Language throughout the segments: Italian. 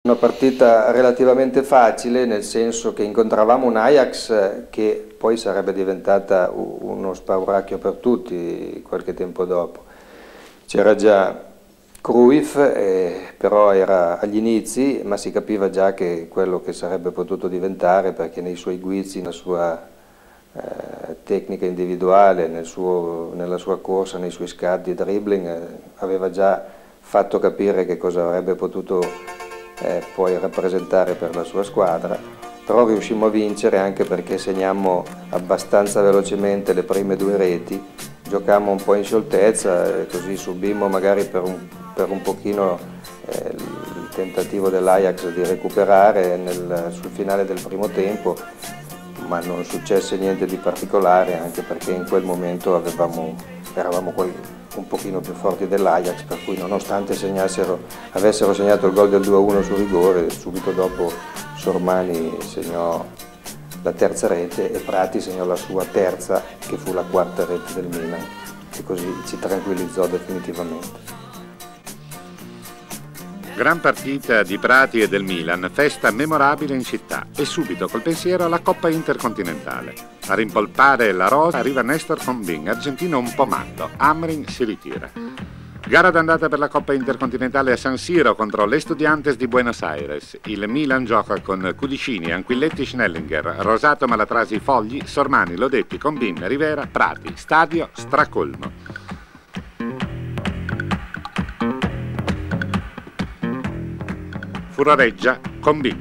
Una partita relativamente facile, nel senso che incontravamo un Ajax che poi sarebbe diventata uno spauracchio per tutti qualche tempo dopo. C'era già Cruyff, però era agli inizi, ma si capiva già che quello che sarebbe potuto diventare, perché nei suoi guizzi, nella sua tecnica individuale, nella sua corsa, nei suoi scatti e dribbling, aveva già fatto capire che cosa avrebbe potuto poi rappresentare per la sua squadra, però riuscimmo a vincere anche perché segnammo abbastanza velocemente le prime due reti, giocammo un po' in scioltezza e così subimmo magari per un pochino il tentativo dell'Ajax di recuperare sul finale del primo tempo, ma non successe niente di particolare, anche perché in quel momento eravamo un pochino più forti dell'Ajax, per cui nonostante avessero segnato il gol del 2-1 su rigore, subito dopo Sormani segnò la terza rete e Prati segnò la sua terza, che fu la quarta rete del Milan, e così ci tranquillizzò definitivamente. Gran partita di Prati e del Milan, festa memorabile in città e subito col pensiero alla Coppa Intercontinentale. A rimpolpare la rosa arriva Néstor Combin, argentino un po' matto. Hamrin si ritira. Gara d'andata per la Coppa Intercontinentale a San Siro contro l'Estudiantes di Buenos Aires. Il Milan gioca con Cudicini, Anquilletti, Schnellinger, Rosato, Malatrasi, Fogli, Sormani, Lodetti, Combin, Rivera, Prati. Stadio stracolmo. Furoreggia Combin.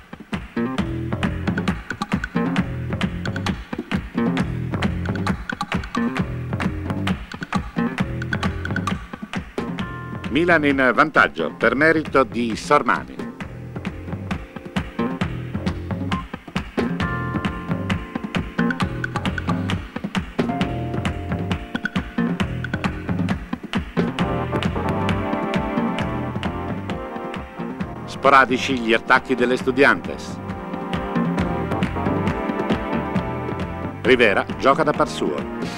Milan in vantaggio per merito di Sormani. Sporadici gli attacchi delle Estudiantes. Rivera gioca da par suo.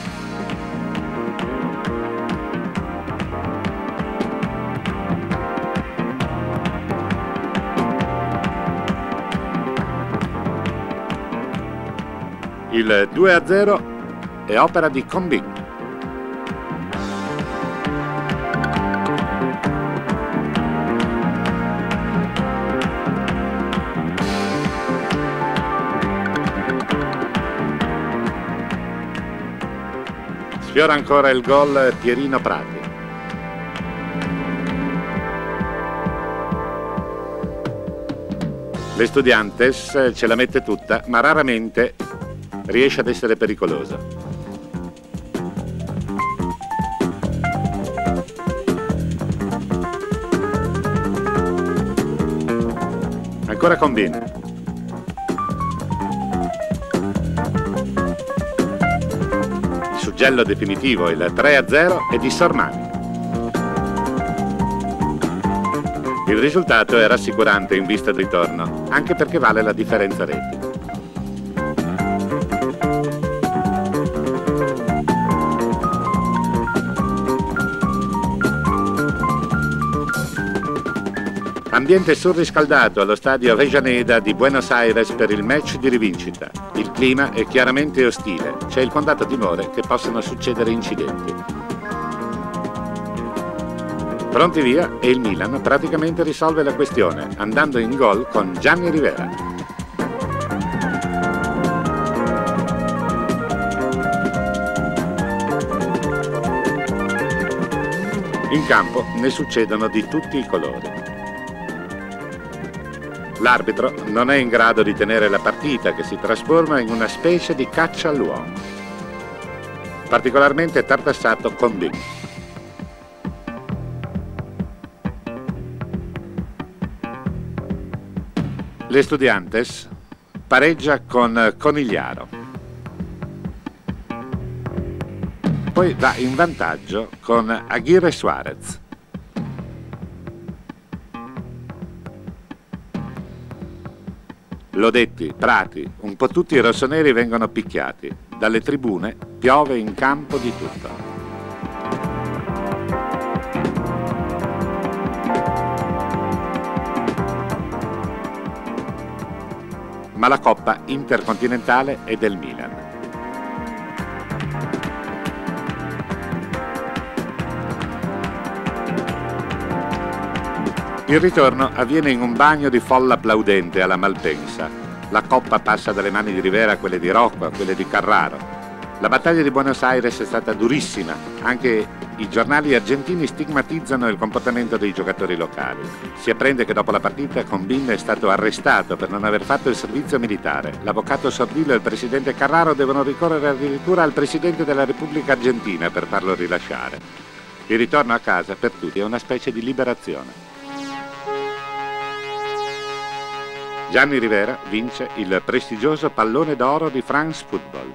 Il 2-0 è opera di Combin. Sfiora ancora il gol Pierino Prati. L'Estudiantes ce la mette tutta, ma raramente riesce ad essere pericoloso. Ancora Combin. Suggello definitivo, il 3-0 è di Sormani. Il risultato è rassicurante in vista del ritorno, anche perché vale la differenza reti. Ambiente surriscaldato allo stadio Avellaneda di Buenos Aires per il match di rivincita. Il clima è chiaramente ostile, c'è il fondato timore che possano succedere incidenti. Pronti via e il Milan praticamente risolve la questione, andando in gol con Gianni Rivera. In campo ne succedono di tutti i colori. L'arbitro non è in grado di tenere la partita, che si trasforma in una specie di caccia all'uomo. Particolarmente tartassato Combin. L'Estudiantes pareggia con Conigliaro. Poi va in vantaggio con Aguirre Suarez. Lodetti, Prati, un po' tutti i rossoneri vengono picchiati. Dalle tribune piove in campo di tutto. ma la Coppa Intercontinentale è del Milan. Il ritorno avviene in un bagno di folla applaudente alla Malpensa. La Coppa passa dalle mani di Rivera a quelle di Rocco, a quelle di Carraro. La battaglia di Buenos Aires è stata durissima, anche i giornali argentini stigmatizzano il comportamento dei giocatori locali. Si apprende che dopo la partita Combin è stato arrestato per non aver fatto il servizio militare. L'avvocato Sordillo e il presidente Carraro devono ricorrere addirittura al presidente della Repubblica Argentina per farlo rilasciare. Il ritorno a casa per tutti è una specie di liberazione. Gianni Rivera vince il prestigioso Pallone d'Oro di France Football.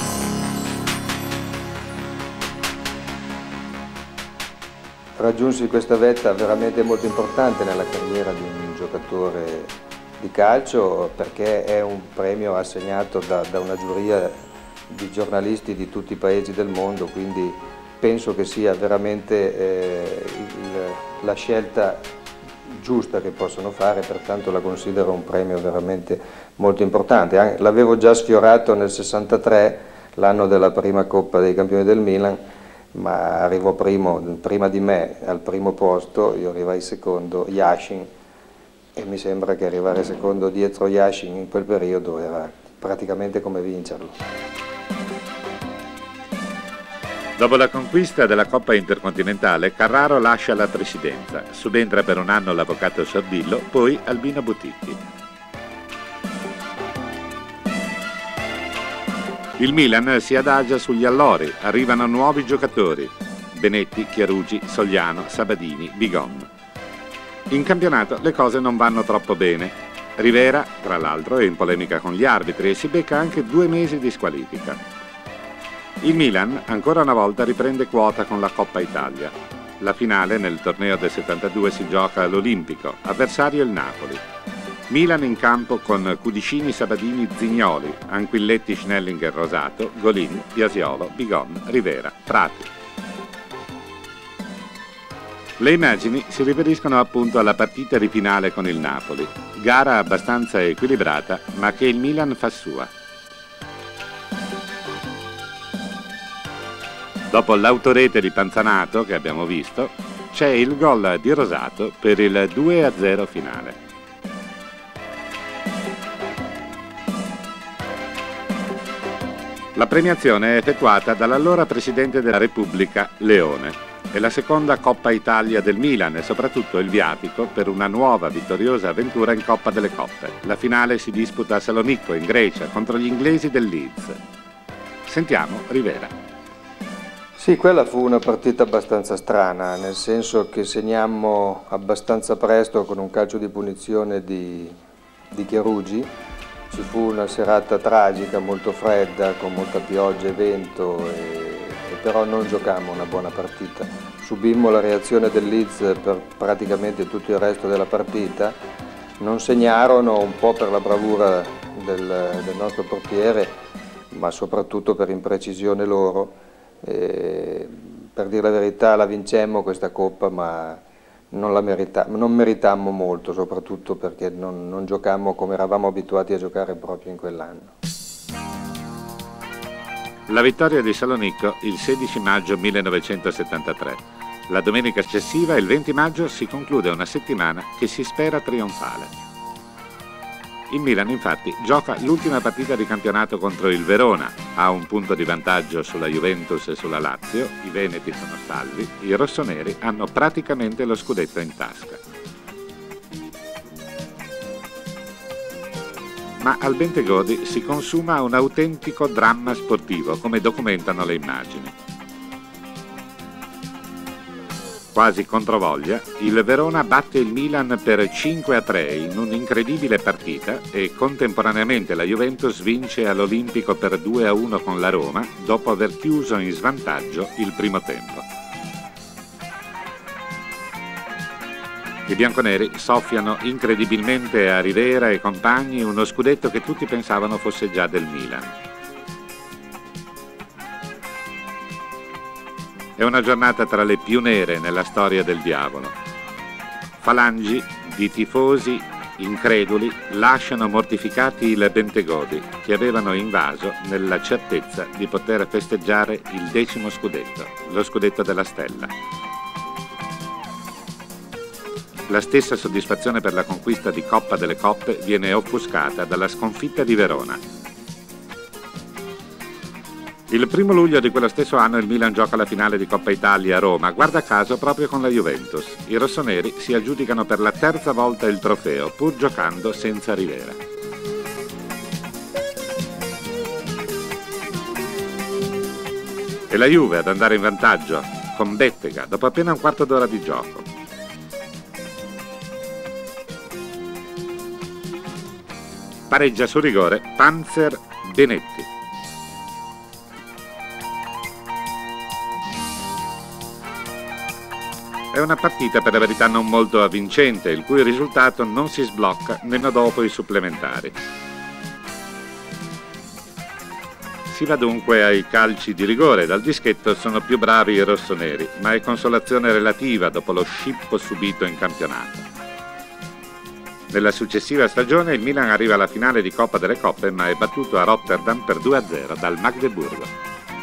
Raggiunsi questa vetta veramente molto importante nella carriera di un giocatore di calcio, perché è un premio assegnato da una giuria di giornalisti di tutti i paesi del mondo, quindi penso che sia veramente la scelta giusta che possono fare, pertanto la considero un premio veramente molto importante. L'avevo già sfiorato nel 63, l'anno della prima Coppa dei Campioni del Milan, ma arrivò prima di me al primo posto, io arrivai secondo, Yashin, e mi sembra che arrivare secondo dietro Yashin in quel periodo era praticamente come vincerlo. Dopo la conquista della Coppa Intercontinentale, Carraro lascia la presidenza, subentra per un anno l'avvocato Sordillo, poi Albino Buticchi. Il Milan si adagia sugli allori, arrivano nuovi giocatori, Benetti, Chiarugi, Sogliano, Sabadini, Bigon. In campionato le cose non vanno troppo bene. Rivera, tra l'altro, è in polemica con gli arbitri e si becca anche 2 mesi di squalifica. Il Milan ancora una volta riprende quota con la Coppa Italia. La finale nel torneo del 72 si gioca all'Olimpico, avversario il Napoli. Milan in campo con Cudicini, Sabadini, Zignoli, Anquilletti, Schnellinger, Rosato, Golin, Biasiolo, Bigon, Rivera, Prati. Le immagini si riferiscono appunto alla partita di finale con il Napoli, gara abbastanza equilibrata ma che il Milan fa sua. Dopo l'autorete di Panzanato che abbiamo visto, c'è il gol di Rosato per il 2-0 finale. La premiazione è effettuata dall'allora Presidente della Repubblica Leone. È la seconda Coppa Italia del Milan e soprattutto il viatico per una nuova vittoriosa avventura in Coppa delle Coppe. La finale si disputa a Salonicco, in Grecia, contro gli inglesi del Leeds. Sentiamo Rivera. Sì, quella fu una partita abbastanza strana, nel senso che segnammo abbastanza presto con un calcio di punizione di Chiarugi. Ci fu una serata tragica, molto fredda, con molta pioggia e vento, e però non giocammo una buona partita. Subimmo la reazione del Leeds per praticamente tutto il resto della partita. Non segnarono, un po' per la bravura del nostro portiere, ma soprattutto per imprecisione loro. Per dire la verità la vincemmo questa Coppa, ma non meritammo molto, soprattutto perché non giocammo come eravamo abituati a giocare proprio in quell'anno. La vittoria di Salonicco il 16 maggio 1973. La domenica successiva, il 20 maggio, si conclude una settimana che si spera trionfale. Il Milan infatti gioca l'ultima partita di campionato contro il Verona, ha un punto di vantaggio sulla Juventus e sulla Lazio, i veneti sono salvi, i rossoneri hanno praticamente lo scudetto in tasca. Ma al Bentegodi si consuma un autentico dramma sportivo, come documentano le immagini. Quasi controvoglia, il Verona batte il Milan per 5-3 in un'incredibile partita e contemporaneamente la Juventus vince all'Olimpico per 2-1 con la Roma dopo aver chiuso in svantaggio il primo tempo. I bianconeri soffiano incredibilmente a Rivera e compagni uno scudetto che tutti pensavano fosse già del Milan. È una giornata tra le più nere nella storia del diavolo. Falangi di tifosi increduli, lasciano mortificati i bentegodi che avevano invaso nella certezza di poter festeggiare il 10° scudetto, lo scudetto della Stella. La stessa soddisfazione per la conquista di Coppa delle Coppe viene offuscata dalla sconfitta di Verona. Il 1° luglio di quello stesso anno il Milan gioca la finale di Coppa Italia a Roma, guarda caso proprio con la Juventus. I rossoneri si aggiudicano per la 3ª volta il trofeo, pur giocando senza Rivera. E la Juve ad andare in vantaggio con Bettega dopo appena un quarto d'ora di gioco. Pareggia su rigore Panzer Benetti. È una partita per la verità non molto avvincente, il cui risultato non si sblocca nemmeno dopo i supplementari. Si va dunque ai calci di rigore, dal dischetto sono più bravi i rossoneri, ma è consolazione relativa dopo lo scippo subito in campionato. Nella successiva stagione il Milan arriva alla finale di Coppa delle Coppe, ma è battuto a Rotterdam per 2-0 dal Magdeburgo.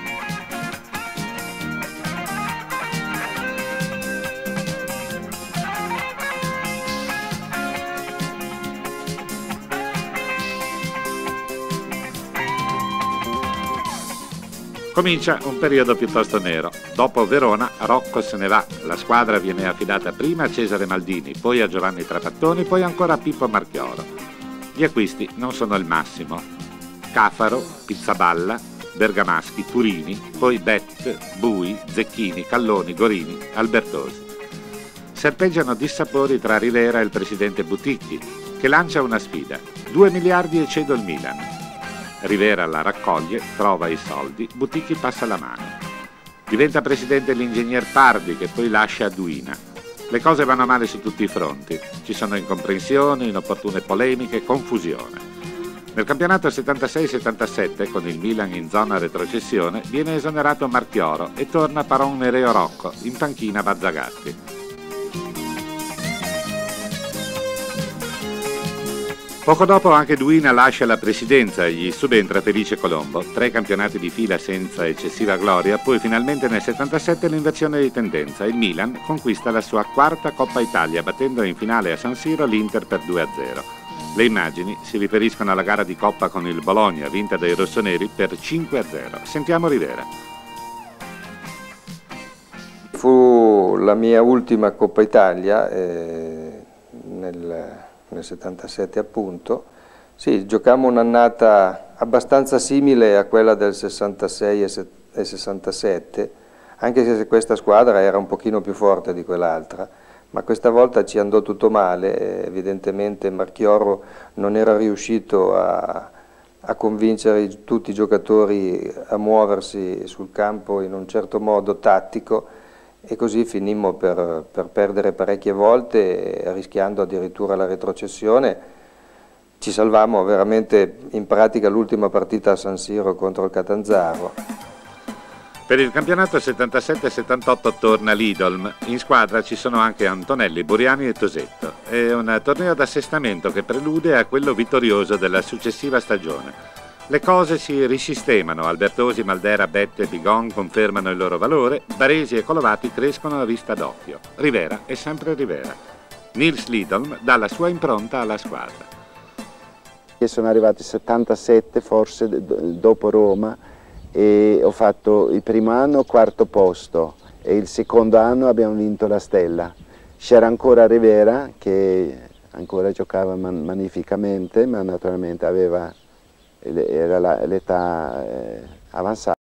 Comincia un periodo piuttosto nero. Dopo Verona, Rocco se ne va. La squadra viene affidata prima a Cesare Maldini, poi a Giovanni Trapattoni, poi ancora a Pippo Marchioro. Gli acquisti non sono il massimo. Cafaro, Pizzaballa, Bergamaschi, Turini, poi Bet, Bui, Zecchini, Calloni, Gorini, Albertosi. Serpeggiano dissapori tra Rivera e il presidente Buticchi, che lancia una sfida. 2 miliardi e cedo il Milan. Rivera la raccoglie, trova i soldi, Buticchi passa la mano. Diventa presidente l'ingegner Pardi, che poi lascia Duina. Le cose vanno male su tutti i fronti. Ci sono incomprensioni, inopportune polemiche, confusione. Nel campionato 76-77, con il Milan in zona retrocessione, viene esonerato Marchioro e torna Paron Nereo Rocco, in panchina Bazzagatti. Poco dopo anche Duina lascia la presidenza e gli subentra Felice Colombo. 3 campionati di fila senza eccessiva gloria, poi finalmente nel 77 l'inversione di tendenza. Il Milan conquista la sua 4ª Coppa Italia, battendo in finale a San Siro l'Inter per 2-0. Le immagini si riferiscono alla gara di Coppa con il Bologna, vinta dai rossoneri per 5-0. Sentiamo Rivera. Fu la mia ultima Coppa Italia nel 77 appunto. Sì, giocammo un'annata abbastanza simile a quella del 66 e 67, anche se questa squadra era un pochino più forte di quell'altra, ma questa volta ci andò tutto male. Evidentemente Marchioro non era riuscito a convincere tutti i giocatori a muoversi sul campo in un certo modo tattico, e così finimmo per perdere parecchie volte, rischiando addirittura la retrocessione. Ci salvammo veramente in pratica l'ultima partita a San Siro contro il Catanzaro. Per il campionato 77-78 torna l'Idolm. In squadra ci sono anche Antonelli, Buriani e Tosetto. È un torneo d'assestamento che prelude a quello vittorioso della successiva stagione. Le cose si risistemano, Albertosi, Maldera, Bette e Pigon confermano il loro valore, Baresi e Colovati crescono a vista d'occhio. Rivera è sempre Rivera. Nils Lidholm dà la sua impronta alla squadra. Sono arrivato nel 77, forse dopo Roma, e ho fatto il primo anno 4º posto e il secondo anno abbiamo vinto la Stella. C'era ancora Rivera che ancora giocava magnificamente, ma naturalmente era l'età avanzata.